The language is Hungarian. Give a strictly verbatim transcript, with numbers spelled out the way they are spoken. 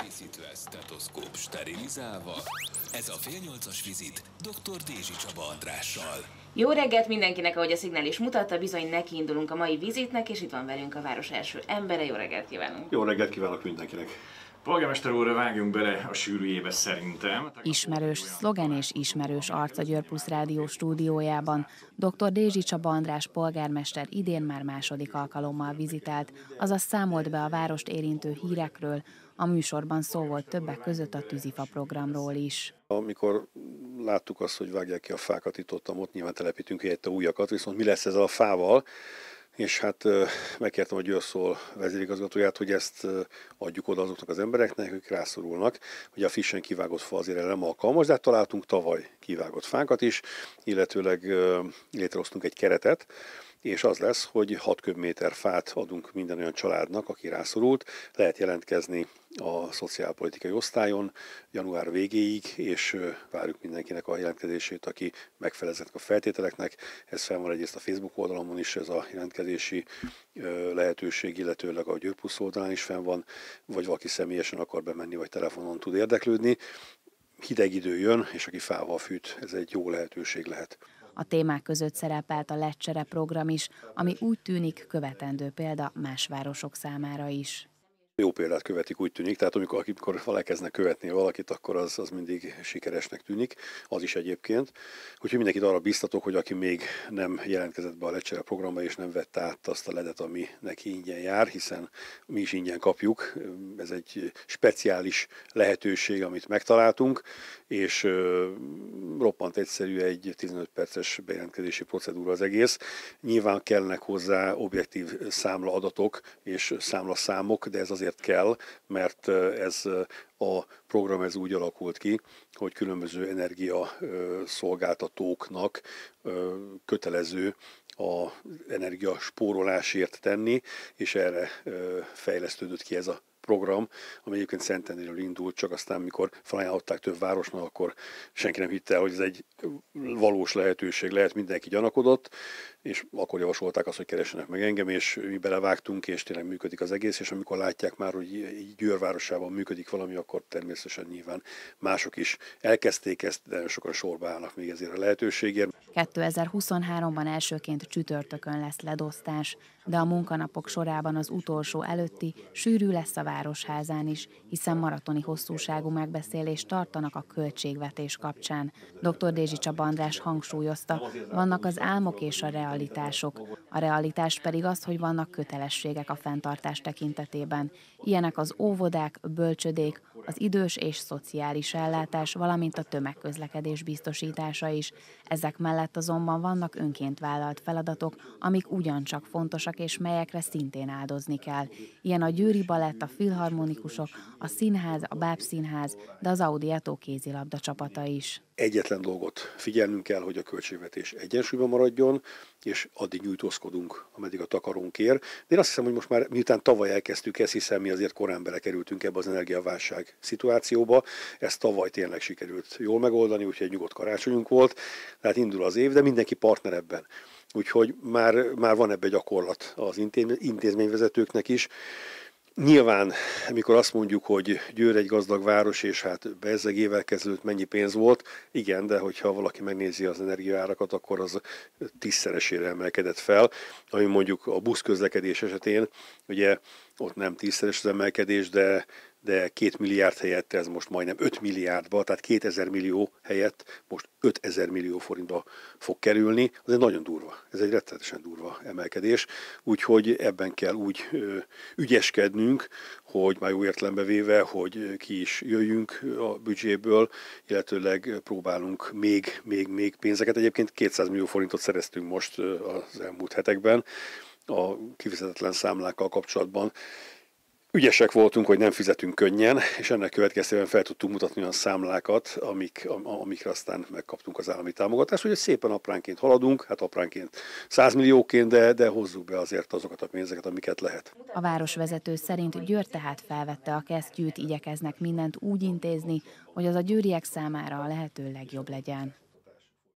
Készítő stetoszkóp sterilizálva. Ez a fél nyolcas vizit doktor Dézsi Csaba Andrással. Jó reggelt mindenkinek, ahogy a szignál is mutatta, bizony nekiindulunk a mai vizitnek, és itt van velünk a város első embere. Jó reggelt kívánunk! Jó reggelt kívánok mindenkinek! Polgármester úrra vágjunk bele a sűrűjébe szerintem. Ismerős szlogen és ismerős arc a Győr Plusz Rádió stúdiójában. doktor Dézsi Csaba András polgármester idén már második alkalommal vizitált, azaz számolt be a várost érintő hírekről. A műsorban szó volt többek között a tűzifa programról is. Amikor láttuk azt, hogy vágják ki a fákat, itt ott, ott nyilván telepítünk helyette újakat, viszont mi lesz ezzel a fával? És hát megkértem a Győrszol vezérigazgatóját, hogy ezt adjuk oda azoknak az embereknek, akik rászorulnak. Ugye a frissen kivágott fa azért nem alkalmas, de hát találtunk tavaly kivágott fákat is, illetőleg létrehoztunk egy keretet, és az lesz, hogy hat köbméter fát adunk minden olyan családnak, aki rászorult. Lehet jelentkezni a szociálpolitikai osztályon január végéig, és várjuk mindenkinek a jelentkezését, aki megfelel ezeknek a feltételeknek. Ez fel van egyrészt a Facebook oldalamon is, ez a jelentkezési lehetőség, illetőleg a Győr Plusz oldalán is fenn van, vagy valaki személyesen akar bemenni, vagy telefonon tud érdeklődni. Hideg idő jön, és aki fával fűt, ez egy jó lehetőség lehet. A témák között szerepelt a Lecsere program is, ami úgy tűnik követendő példa más városok számára is. Jó példát követik, úgy tűnik, tehát amikor, amikor elkezdenek követni valakit, akkor az, az mindig sikeresnek tűnik, az is egyébként. Úgyhogy mindenkit arra biztatok, hogy aki még nem jelentkezett be a Lecsere programba és nem vette át azt a ledet, ami neki ingyen jár, hiszen mi is ingyen kapjuk. Ez egy speciális lehetőség, amit megtaláltunk, és roppant egyszerű, egy tizenöt perces bejelentkezési procedúra az egész. Nyilván kellnek hozzá objektív számlaadatok és számlaszámok, de ez azért kell, mert ez a program ez úgy alakult ki, hogy különböző energiaszolgáltatóknak kötelező az energiaspórolásért tenni, és erre fejlesztődött ki ez a program, ami egyébként Szentendréről indult, csak aztán, mikor felajánlották több városnak, akkor senki nem hitte, hogy ez egy valós lehetőség lehet, mindenki gyanakodott, és akkor javasolták azt, hogy keressenek meg engem, és mi belevágtunk, és tényleg működik az egész, és amikor látják már, hogy így Győr városában működik valami, akkor természetesen nyilván mások is elkezdték ezt, de nagyon sokan sorba állnak még ezért a lehetőségért. kétezer-huszonháromban elsőként csütörtökön lesz ledosztás, de a munkanapok sorában az utolsó előtti sűrű lesz a Városházán is, hiszen maratoni hosszúságú megbeszélést tartanak a költségvetés kapcsán. doktor Dézsi Csaba András hangsúlyozta, vannak az álmok és a realitások. A realitás pedig az, hogy vannak kötelességek a fenntartás tekintetében. Ilyenek az óvodák, bölcsödék, az idős és szociális ellátás, valamint a tömegközlekedés biztosítása is. Ezek mellett azonban vannak önként vállalt feladatok, amik ugyancsak fontosak és melyekre szintén áldozni kell. Ilyen a Győri Balett, a filharmonikusok, a színház, a Bábszínház, de az Audiato kézilabda csapata is. Egyetlen dolgot figyelnünk kell, hogy a költségvetés egyensúlyban maradjon, és addig nyújtózkodunk, ameddig a takarónk ér. De én azt hiszem, hogy most már miután tavaly elkezdtük ezt, hiszen mi azért korán belekerültünk ebbe az energiaválság szituációba, ezt tavaly tényleg sikerült jól megoldani, úgyhogy egy nyugodt karácsonyunk volt, tehát indul az év, de mindenki partner ebben. Úgyhogy már, már van ebbe gyakorlat az intézményvezetőknek is. Nyilván, amikor azt mondjuk, hogy Győr egy gazdag város, és hát bezzegével kezdődött mennyi pénz volt, igen, de hogyha valaki megnézi az energiaárakat, akkor az tízszeresére emelkedett fel, ami mondjuk a buszközlekedés esetén, ugye ott nem tízszeres az emelkedés, de de két milliárd helyett ez most majdnem öt milliárdba, tehát kétezer millió helyett most ötezer millió forintba fog kerülni. Az egy nagyon durva, ez egy rettenetesen durva emelkedés, úgyhogy ebben kell úgy ö, ügyeskednünk, hogy már jó értelembe véve, hogy ki is jöjjünk a büdzséből, illetőleg próbálunk még, még, még pénzeket. Egyébként kétszáz millió forintot szereztünk most az elmúlt hetekben a kifizetetlen számlákkal kapcsolatban. Ügyesek voltunk, hogy nem fizetünk könnyen, és ennek következtében fel tudtunk mutatni olyan számlákat, amik, amikre aztán megkaptunk az állami támogatást, hogy szépen apránként haladunk, hát apránként száz millióként, de, de hozzuk be azért azokat a pénzeket, amiket lehet. A városvezető szerint Győr tehát felvette a kesztyűt, igyekeznek mindent úgy intézni, hogy az a győriek számára a lehető legjobb legyen.